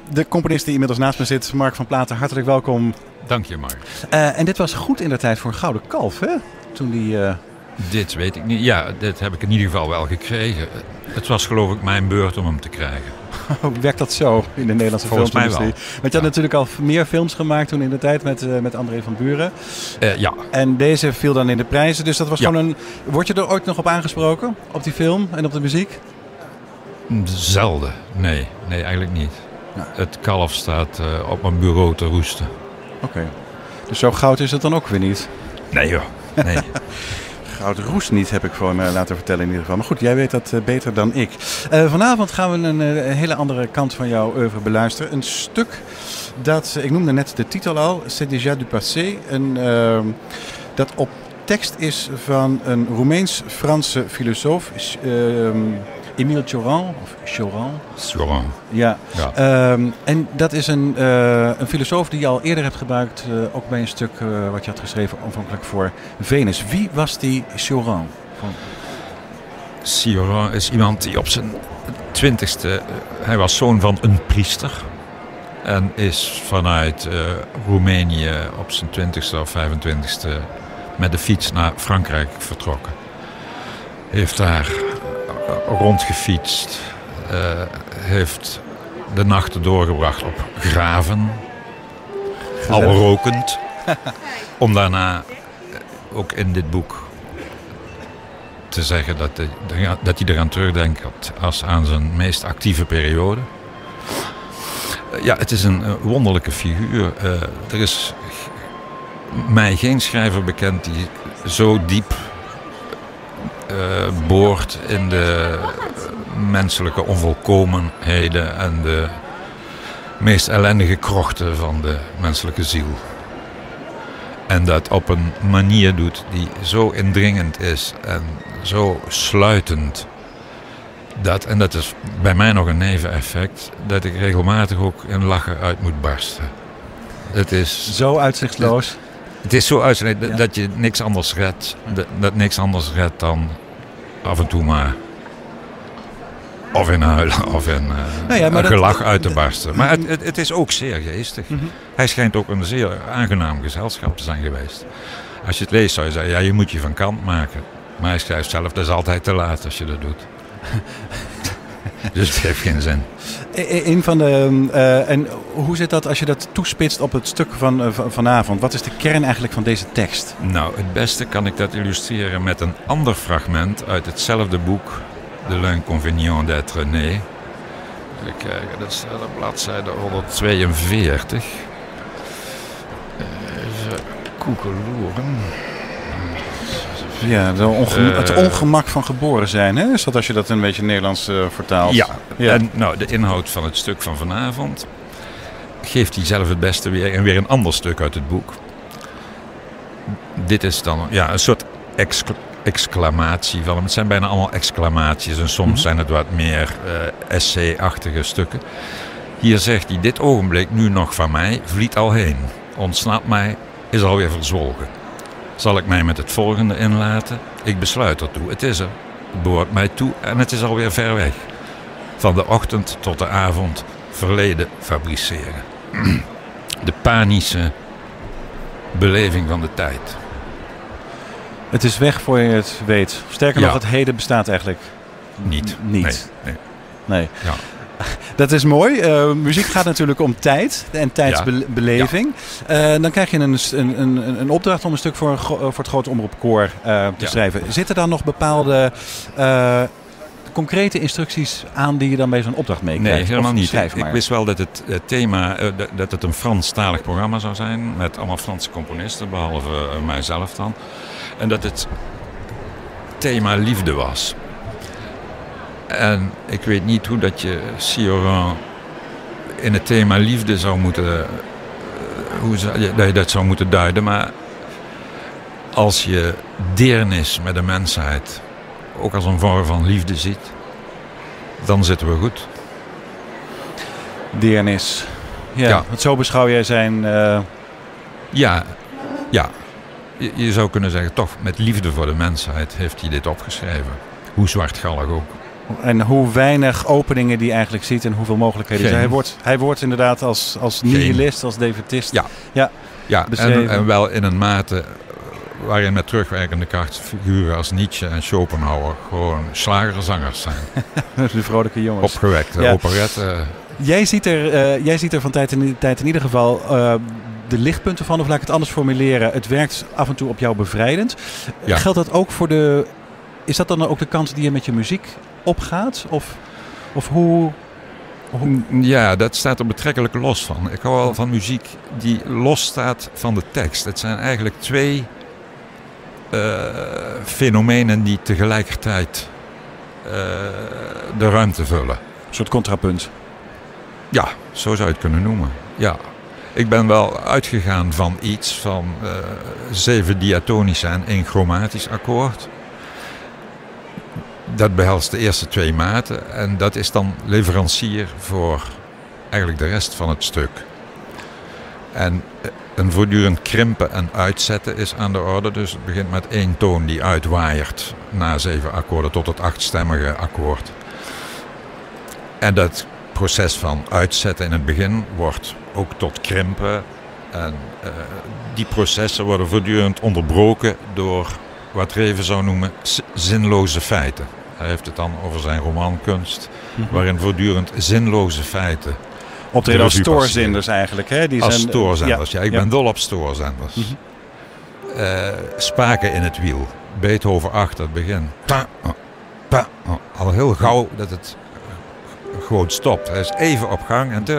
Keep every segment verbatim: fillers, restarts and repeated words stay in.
de componist die inmiddels naast me zit, Mark van Platen, hartelijk welkom. Dank je, Mark. Uh, en dit was goed in de tijd voor een gouden kalf, hè? Toen die... Uh... Dit weet ik niet. Ja, dit heb ik in ieder geval wel gekregen. Het was geloof ik mijn beurt om hem te krijgen. Werkt dat zo in de Nederlandse Volgens filmindustrie? mij wel. Want je had ja. natuurlijk al meer films gemaakt toen in de tijd met, uh, met André van Buren. Uh, ja. En deze viel dan in de prijzen. Dus dat was ja. gewoon een... Word je er ooit nog op aangesproken? Op die film en op de muziek? Zelden. Nee, nee eigenlijk niet. Ja. Het kalf staat uh, op mijn bureau te roesten. Oké. Okay. Dus zo goud is het dan ook weer niet? Nee joh, nee. Goud roest niet, heb ik voor me laten vertellen in ieder geval. Maar goed, jij weet dat uh, beter dan ik. Uh, vanavond gaan we een, een hele andere kant van jouw oeuvre beluisteren. Een stuk dat, ik noemde net de titel al, C'est déjà du passé. Een, uh, dat op tekst is van een Roemeens-Franse filosoof, uh, Émile Cioran, of Cioran. Cioran. Ja. ja. Um, en dat is een, uh, een filosoof die je al eerder hebt gebruikt, uh, ook bij een stuk uh, wat je had geschreven aanvankelijk voor Venus. Wie was die Cioran? Van... Cioran is iemand die op zijn twintigste, uh, hij was zoon van een priester en is vanuit uh, Roemenië op zijn twintigste of vijfentwintigste met de fiets naar Frankrijk vertrokken. Heeft daar rondgefietst, uh, heeft de nachten doorgebracht op graven, al rokend, om daarna ook in dit boek te zeggen dat hij, dat hij eraan terugdenkt als aan zijn meest actieve periode. Uh, ja, het is een uh, wonderlijke figuur. Uh, er is mij geen schrijver bekend die zo diep Uh, boort in de menselijke onvolkomenheden en de meest ellendige krochten van de menselijke ziel. En dat op een manier doet die zo indringend is en zo sluitend. Dat, en dat is bij mij nog een neveneffect, dat ik regelmatig ook in lachen uit moet barsten. Het is zo uitzichtloos. Het, Het is zo uitzichtloos ja. dat je niks anders redt, dat, dat niks anders redt dan af en toe maar of in huilen of in uh, nou ja, een gelach dat, uit te barsten. Maar het, het, het is ook zeer geestig. Mm-hmm. Hij schijnt ook een zeer aangenaam gezelschap te zijn geweest. Als je het leest zou je zeggen, ja, je moet je van kant maken. Maar hij schrijft zelf, dat is altijd te laat als je dat doet. Dus het heeft geen zin. Een van de, uh, en hoe zit dat als je dat toespitst op het stuk van uh, vanavond? Wat is de kern eigenlijk van deze tekst? Nou, het beste kan ik dat illustreren met een ander fragment uit hetzelfde boek, De l'inconvénient d'être né. Even kijken, dat staat op bladzijde honderdtweeënveertig. Even koekeloeren. Ja, de onge- uh, het ongemak van geboren zijn, hè? Is dat als je dat een beetje Nederlands uh, vertaalt? Ja, ja. En nou, de inhoud van het stuk van vanavond geeft hij zelf het beste weer. En weer een ander stuk uit het boek. Dit is dan ja, een soort excla- exclamatie van hem. Het zijn bijna allemaal exclamaties en soms mm-hmm. zijn het wat meer uh, essay-achtige stukken. Hier zegt hij, dit ogenblik nu nog van mij vliet al heen. Ontsnapt mij, is alweer verzwolgen. Zal ik mij met het volgende inlaten? Ik besluit ertoe. Het is er. Het behoort mij toe en het is alweer ver weg. Van de ochtend tot de avond verleden fabriceren. De panische beleving van de tijd. Het is weg voor je het weet. Sterker ja. nog, het heden bestaat eigenlijk niet. Niet. Nee. nee. nee. Ja. Dat is mooi. Uh, muziek gaat natuurlijk om tijd en tijdsbeleving. Ja. Uh, dan krijg je een, een, een, een opdracht om een stuk voor, voor het Grote Omroepkoor uh, te ja. schrijven. Zitten dan nog bepaalde uh, concrete instructies aan die je dan bij zo'n opdracht meekrijgt? Nee, helemaal niet. Ik, ik wist wel dat het uh, thema, uh, dat het een Franstalig programma zou zijn. Met allemaal Franse componisten, behalve uh, mijzelf dan. En dat het thema liefde was. En ik weet niet hoe dat je Cioran in het thema liefde zou moeten, hoe zou, dat je dat zou moeten duiden. Maar als je deernis met de mensheid ook als een vorm van liefde ziet, dan zitten we goed. Deernis. Ja, ja. Want zo beschouw jij zijn... Uh... Ja, ja. Je, je zou kunnen zeggen, toch met liefde voor de mensheid heeft hij dit opgeschreven. Hoe zwartgallig ook. En hoe weinig openingen die eigenlijk ziet en hoeveel mogelijkheden. Dus hij, wordt, hij wordt inderdaad als, als nihilist, als defetist. Ja, ja, ja en, en wel in een mate waarin met terugwerkende kracht figuren als Nietzsche en Schopenhauer gewoon slagerzangers zijn. De vrolijke jongens. Opgewekte ja. operette. Jij ziet, er, uh, jij ziet er van tijd in tijd in ieder geval uh, de lichtpunten van, of laat ik het anders formuleren. Het werkt af en toe op jou bevrijdend. Ja. Geldt dat ook voor de... Is dat dan ook de kant die je met je muziek opgaat? Of, of hoe, hoe... Ja, dat staat er betrekkelijk los van. Ik hou wel van muziek die los staat van de tekst. Het zijn eigenlijk twee uh, fenomenen die tegelijkertijd uh, de ruimte vullen. Een soort contrapunt. Ja, zo zou je het kunnen noemen. Ja. Ik ben wel uitgegaan van iets van uh, zeven diatonische en één chromatisch akkoord. Dat behelst de eerste twee maten en dat is dan leverancier voor eigenlijk de rest van het stuk. En een voortdurend krimpen en uitzetten is aan de orde. Dus het begint met één toon die uitwaaiert na zeven akkoorden tot het achtstemmige akkoord. En dat proces van uitzetten in het begin wordt ook tot krimpen. En uh, die processen worden voortdurend onderbroken door wat Reven zou noemen zinloze feiten. Hij heeft het dan over zijn romankunst, mm-hmm. waarin voortdurend zinloze feiten optreden als stoorzenders eigenlijk. Hè? Die als zijn, stoorzenders, ja. ja ik ja. ben dol op stoorzenders. Mm-hmm. Uh, spaken in het wiel. Beethoven acht, het begin. Pa, pa, al heel gauw dat het gewoon stopt. Hij is even op gang en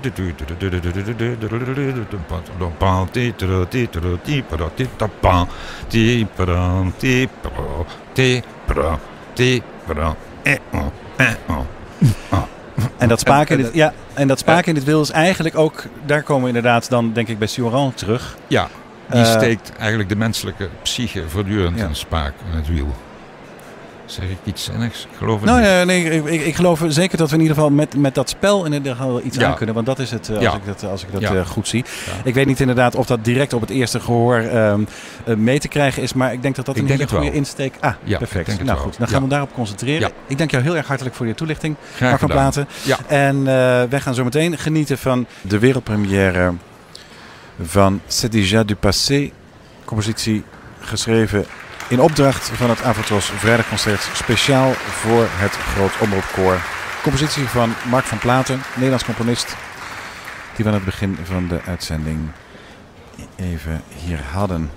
En dat spaken in dit, ja, en dat spaken in dit wiel is eigenlijk ook, daar komen we inderdaad dan denk ik bij Sioran terug. Ja, die uh, steekt eigenlijk de menselijke psyche voortdurend ja. in spaak in het wiel. Zeg ik iets zinnigs? Ik geloof het nou, niet. Ja, nee, ik, ik geloof zeker dat we in ieder geval met, met dat spel in ieder geval iets ja. aan kunnen. Want dat is het, als ja. ik dat, als ik dat ja. uh, goed zie. Ja. Ik weet niet inderdaad of dat direct op het eerste gehoor um, uh, mee te krijgen is. Maar ik denk dat dat ik een hele goede insteek... Ah, ja, perfect. Nou goed, dan gaan ja. we daarop concentreren. Ja. Ik dank jou heel erg hartelijk voor je toelichting. Graag Mark van Platen. Ja. En uh, wij gaan zo meteen genieten van de wereldpremière van C'est déjà du passé. Compositie geschreven in opdracht van het Avatros Vrijdagconcert speciaal voor het Groot Omroepkoor. Compositie van Mark van Platen, Nederlands componist, die we aan het begin van de uitzending even hier hadden.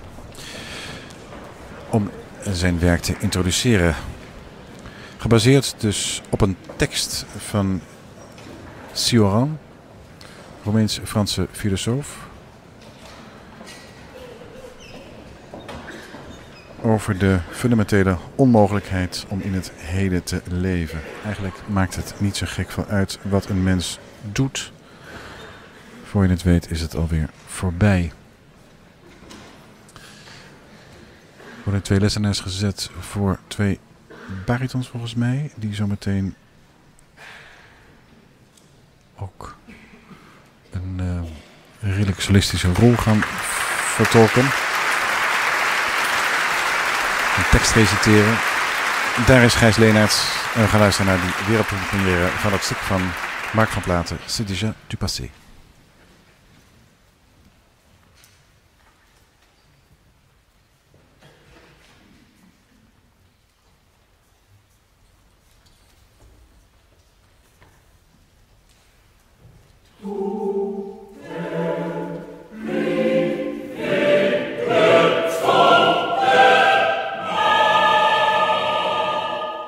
Om zijn werk te introduceren. Gebaseerd dus op een tekst van Sioran, Romeins-Franse filosoof. Over de fundamentele onmogelijkheid om in het heden te leven. Eigenlijk maakt het niet zo gek veel uit wat een mens doet. Voor je het weet is het alweer voorbij. Er worden twee lessenaars gezet voor twee baritons volgens mij. Die zometeen ook een uh, redelijk solistische rol gaan vertolken. Een tekst reciteren. Daar is Gijs Leenaerts. En we gaan luisteren naar die wereldpremière van het stuk van Mark van Platen. C'est déjà du passé.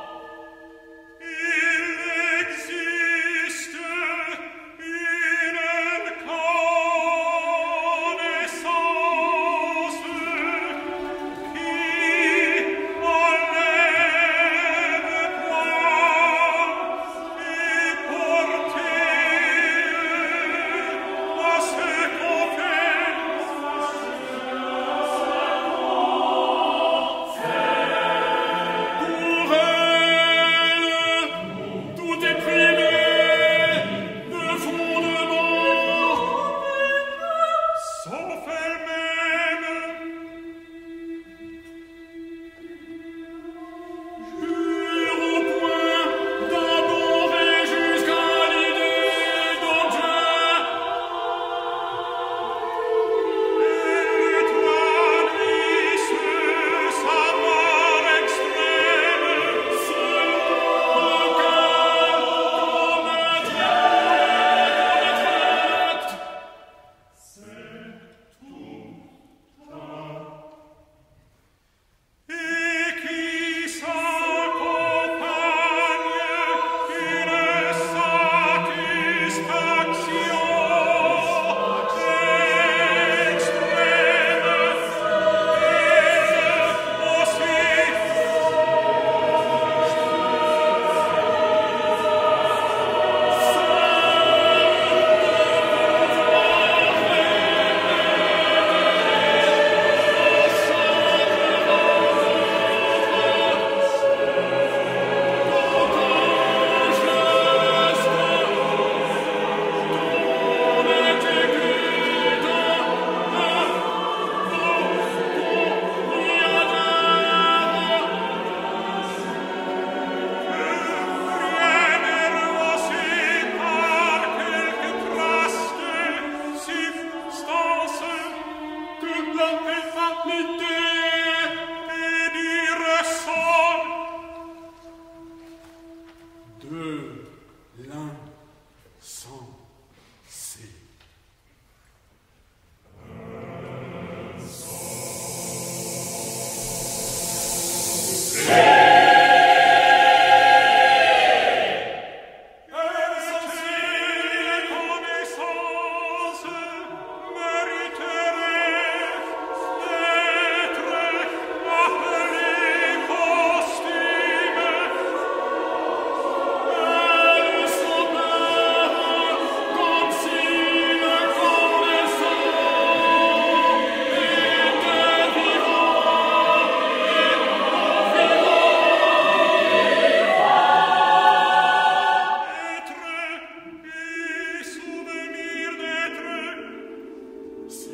Il existe une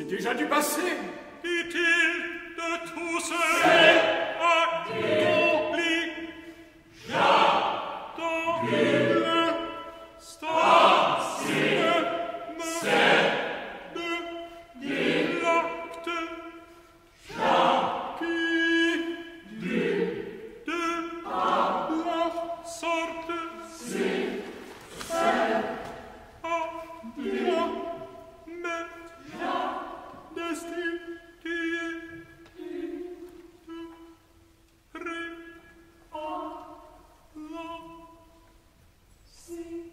déjà du passé. Dit-il de tout cela accompli. Dans l'instant même de l'acte qui de la sorte fait à moi mettre destin qui est prêt à la si.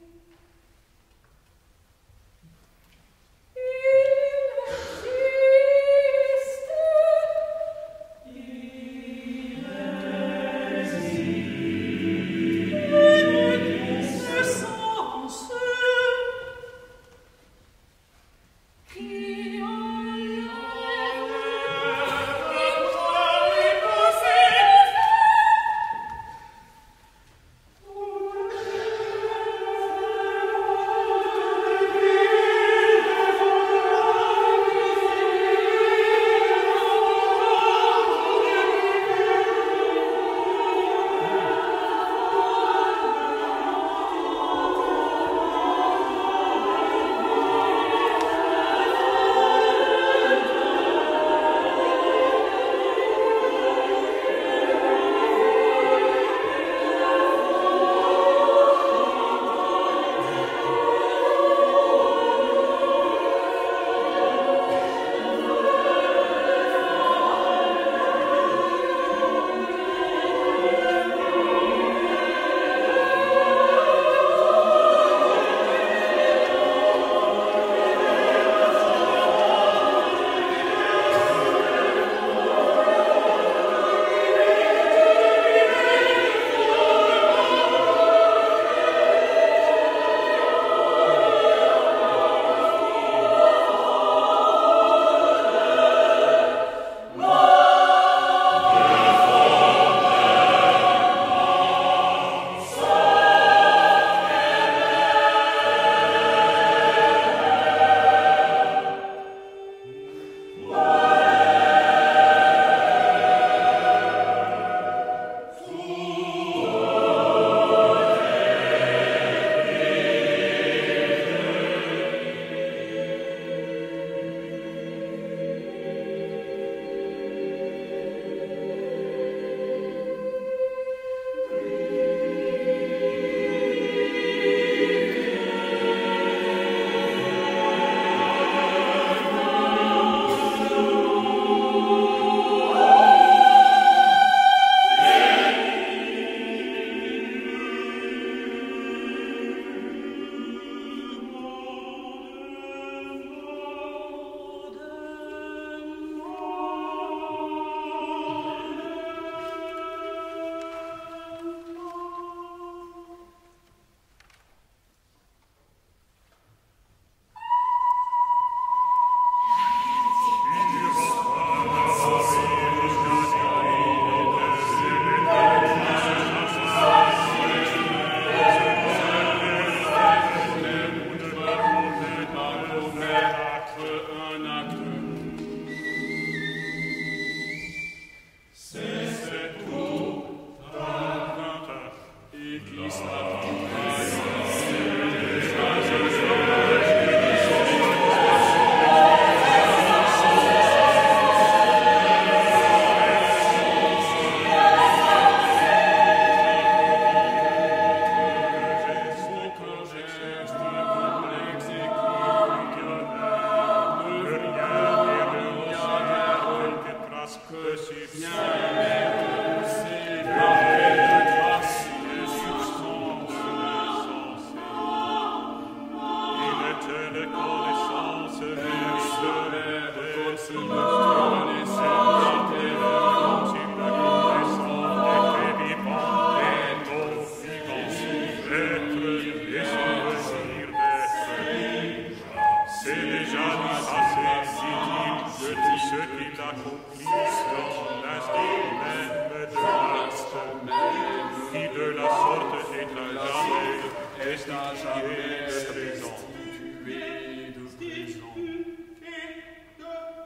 Est à jamais destitué de présent.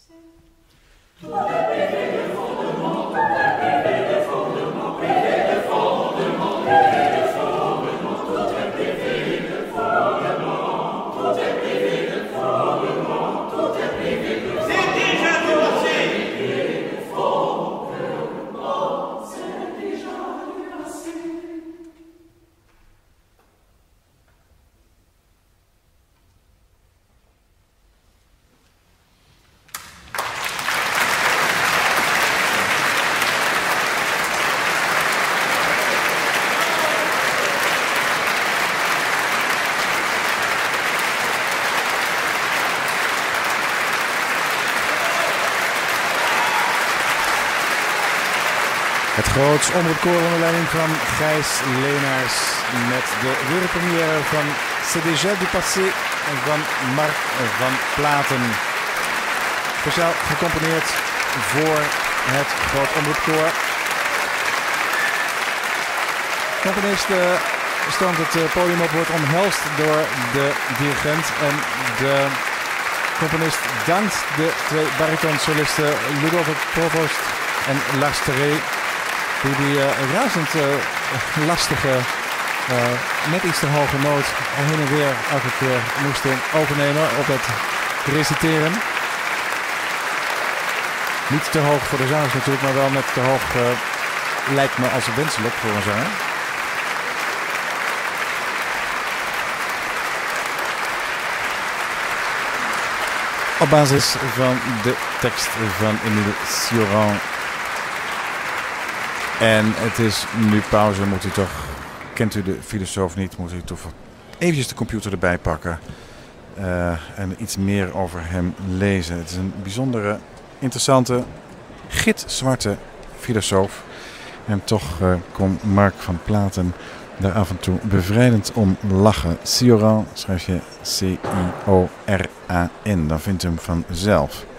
Het groots omroepkoor onder leiding van Gijs Leenaars met de wereldpremière van C'est déjà du passé van Mark van Platen. Speciaal gecomponeerd voor het groot omroepkoor. De componist uh, stond het uh, podium op, wordt omhelst door de dirigent en de componist dankt de twee baritonsolisten Ludovic Provost en Lars Terré, die die uh, razend uh, lastige, uh, net iets te hoge noot al heen en weer elke keer moesten overnemen op het reciteren. Niet te hoog voor de zangers natuurlijk, maar wel net te hoog uh, lijkt me als wenselijk voor een zanger. Op basis van de tekst van Émile Cioran. En het is nu pauze, moet u toch, kent u de filosoof niet, moet u toch eventjes de computer erbij pakken. Uh, en iets meer over hem lezen. Het is een bijzondere, interessante, gitzwarte filosoof. En toch uh, kon Mark van Platen daar af en toe bevrijdend om lachen. Cioran schrijf je C I O R A N, dan vindt u hem vanzelf.